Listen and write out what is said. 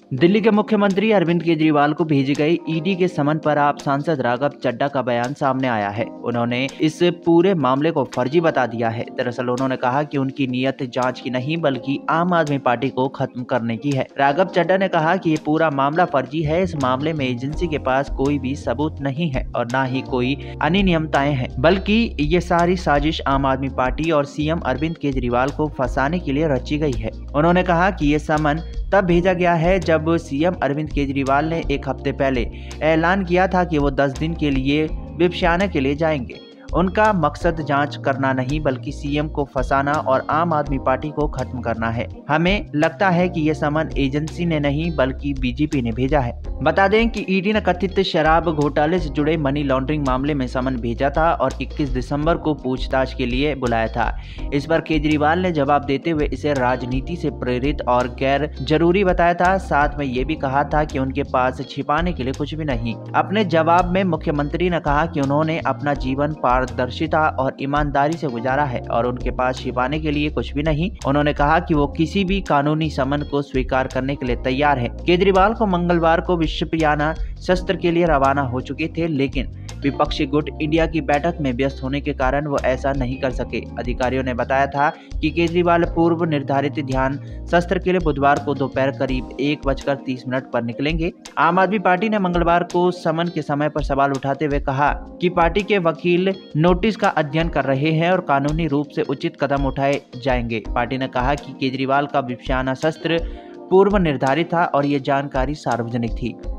दिल्ली के मुख्यमंत्री अरविंद केजरीवाल को भेजी गई ईडी के समन पर आप सांसद राघव चड्ढा का बयान सामने आया है। उन्होंने इस पूरे मामले को फर्जी बता दिया है। दरअसल उन्होंने कहा कि उनकी नीयत जांच की नहीं बल्कि आम आदमी पार्टी को खत्म करने की है। राघव चड्ढा ने कहा कि ये पूरा मामला फर्जी है। इस मामले में एजेंसी के पास कोई भी सबूत नहीं है और न ही कोई अनियमितताएं हैं, बल्कि ये सारी साजिश आम आदमी पार्टी और सीएम अरविंद केजरीवाल को फंसाने के लिए रची गई है। उन्होंने कहा कि ये समन तब भेजा गया है जब सीएम अरविंद केजरीवाल ने एक हफ्ते पहले ऐलान किया था कि वो 10 दिन के लिए विपश्यना के लिए जाएंगे। उनका मकसद जांच करना नहीं बल्कि सीएम को फंसाना और आम आदमी पार्टी को खत्म करना है। हमें लगता है कि ये समन एजेंसी ने नहीं बल्कि बीजेपी ने भेजा है। बता दें कि ईडी ने कथित शराब घोटाले से जुड़े मनी लॉन्ड्रिंग मामले में समन भेजा था और 21 दिसंबर को पूछताछ के लिए बुलाया था। इस पर केजरीवाल ने जवाब देते हुए इसे राजनीति से प्रेरित और गैर जरूरी बताया था। साथ में ये भी कहा था कि उनके पास छिपाने के लिए कुछ भी नहीं। अपने जवाब में मुख्यमंत्री ने कहा कि उन्होंने अपना जीवन पारदर्शिता और ईमानदारी से गुजारा है और उनके पास छिपाने के लिए कुछ भी नहीं। उन्होंने कहा कि वो किसी भी कानूनी समन को स्वीकार करने के लिए तैयार है। केजरीवाल को मंगलवार को विपश्यना सत्र के लिए रवाना हो चुके थे, लेकिन विपक्षी गुट इंडिया की बैठक में व्यस्त होने के कारण वो ऐसा नहीं कर सके। अधिकारियों ने बताया था कि केजरीवाल पूर्व निर्धारित ध्यान सत्र के लिए बुधवार को दोपहर करीब 1:30 पर निकलेंगे। आम आदमी पार्टी ने मंगलवार को समन के समय पर सवाल उठाते हुए कहा कि पार्टी के वकील नोटिस का अध्ययन कर रहे हैं और कानूनी रूप से उचित कदम उठाए जाएंगे। पार्टी ने कहा कि केजरीवाल का विपश्यना सत्र पूर्व निर्धारित था और ये जानकारी सार्वजनिक थी।